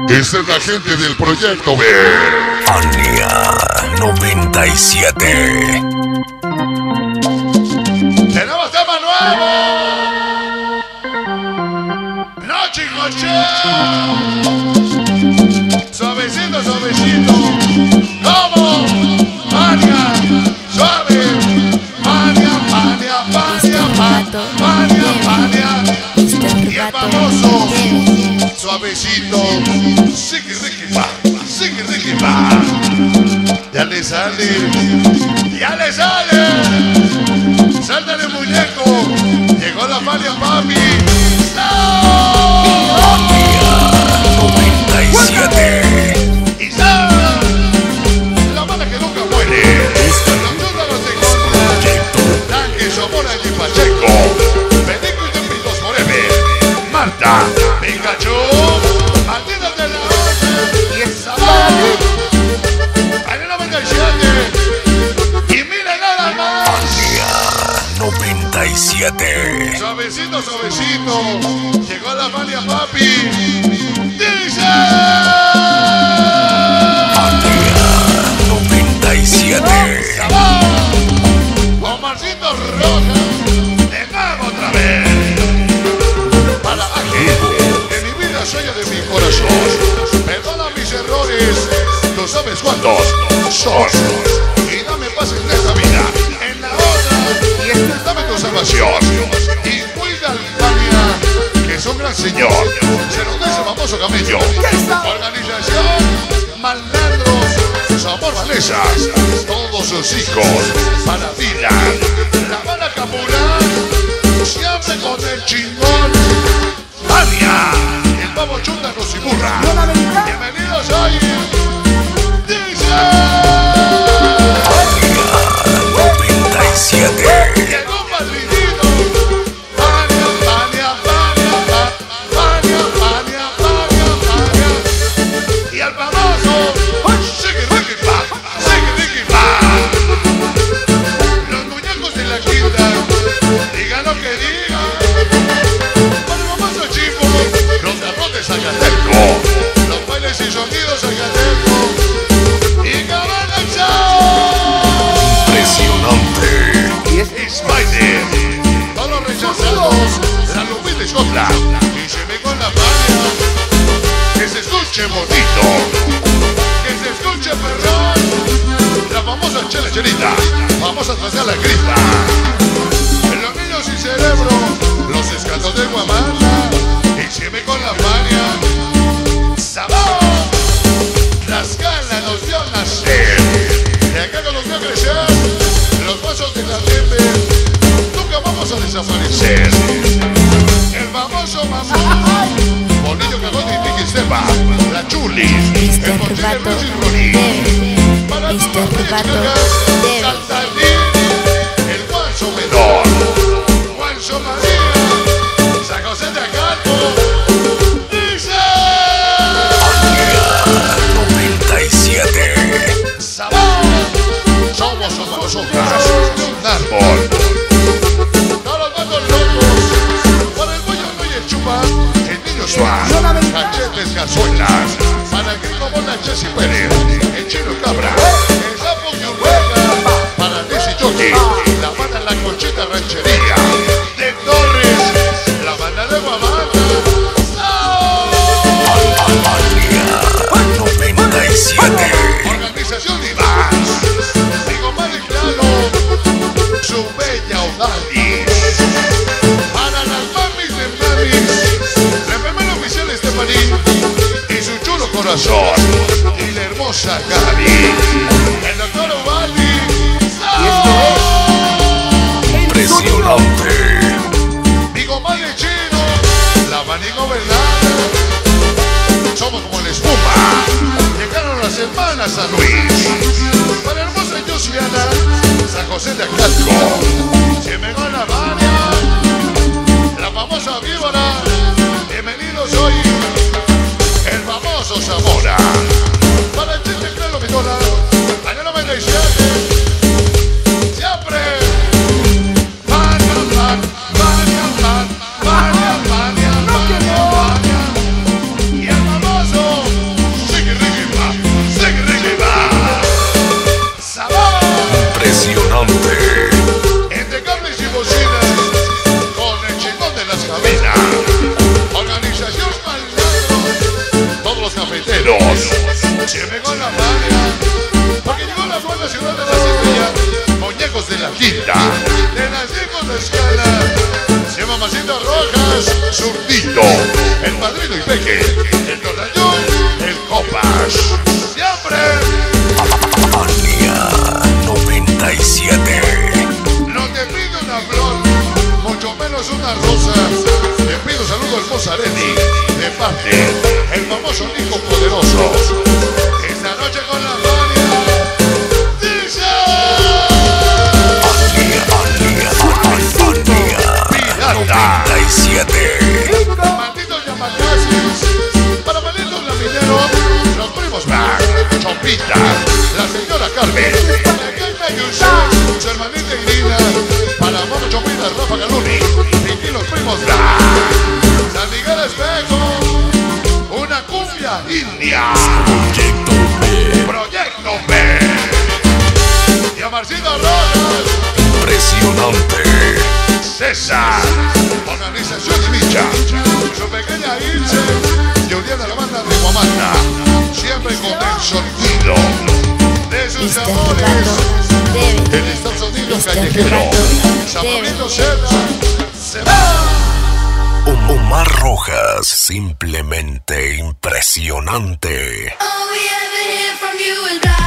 Esta es la gente del proyecto B. Fania 97. ¡Tenemos tema nuevo! ¡No, chicos, suavecito, suavecito! ¿Cómo? Fania, suave. Fania, Fania, Fania, Fania, Fania. Y el famoso suavecito. Sigue, Ricky, va. Sigue, Ricky, va. Ya le sale. Ya le sale. Sáltale, muñeco. Llegó la Fania, papi. ¡No! Fania 97. Y sale. La mala que nunca muere. Los chúndalos de contra. Tanque, Somora y Pacheco. Bendigo y Tempitos Forever. Marta. Pikachu. Malditas de la Orden. Y esa madre. Año 97. Y mira nada más. Fania 97. Suavecito, suavecito. Llegó la Fania, papi. Dice. Fania 97. Omarcito Roja. De nuevo otra vez. Para Ángel. Que mi vida sueña de mi corazón. Perdona mis errores. Tú sabes cuántos son. Y dame paz en esta vida. En la otra. Y dame tu salvación. Y cuida al Fania, que es un gran señor. Se lo dice el famoso camello. Organización Malandros. Somos Valesas. Todos sus hijos. Para vida. La van a capular. Siempre con el chingón. Fania. El pavo chunda nos y burra. Bienvenidos hoy. Dice. Fania 97. Llegó un padrinito. Fania, Fania, Fania, Fania, Fania, Fania, Fania. Y al famoso. Sigue Ricky Pa, sigue Ricky Pa. Los muñecos de la quinta. Digan lo que digan. Para el famoso chico. Los garrotes Zacateco. Los bailes y sonidos Zacateco. Y Cabana Chao. Impresionante. Spider, todos rechazados, la Lupita Escotla. Y se ve con la Fania. Que se escuche bonito, que se escuche perrón. La famosa Chela Chelita, vamos a traer la grita. Los niños sin cerebro, los escatos de Guamana. Y se ve con la Fania. Sabor, las ganas nos vio nacer. Y acá nos vio crecer. Los pasos de la gente, nunca vamos a desaparecer. El famoso mamón, Bonillo Cagón y Tiki Sepa, la Chuli, el Conchile Luis y Ronnie, para tu mamá, Saltarín, el Juanzo Menor, Juanzo María, San José de Acalco, dice. Fania 97. Sabor, somos nosotras, un árbol. Todos los gatos locos, por el pollo no y el chupa, el niño suave, cachetes, cazuelas, para el gringo Bonaches y Pérez, el chino cabra, el sapo que urruega, para Liz y Jockey, la banda La Conchita Ranchería, de Torres, la banda de Guamana. Fania 97. Organización Divas, digo mal y claro, su bella Odalis. Para las mamis de mamis, la enfermera oficial Estefaní y su chulo corazón. Y la hermosa Gaby, el doctor Ovali. Impresionante. Digo mal y chino, la manigo verdad. Somos como la espuma. Llegaron las hermanas San Luis. Para hermosa Josiana, San José de Acalco. Se me va la Fania, la famosa víbora. Bienvenidos hoy, el famoso Zamora. Para el chiste claro mi dona, año 97. Siempre. Fania, Fania, Fania, Fania, Fania, Fania, Fania. Y el famoso Chopita, de las hijos de escala, se Mamacita Rojas, Zurdito, el Padrino y Peque, el Torrayón, el Copas, siempre. Fania 97. No te pido una flor, mucho menos una rosa. Te pido saludos al Mozarelli, de parte, el famoso Nico Poderoso. Esta noche con la Fania, dice Fania 97. malditos Yamacasis, para malditos lamineros, los primos Black, Chopita, la señora Carmen, la Carmen Yusef, su hermanita Irina, para Mono Chopita, Rafa Galuni, y los primos Black, San Miguel Espejo, una cumbia india, Proyecto B, y a Marcito Rojas, Impresionante. César, organización de Micha, su pequeña Ilse, Juliana la banda de Guamanta, siempre con el sonido de sus amores, el Estados Unidos callejero, San Benito se va. Omar Rojas, simplemente impresionante. All we ever hear from you is that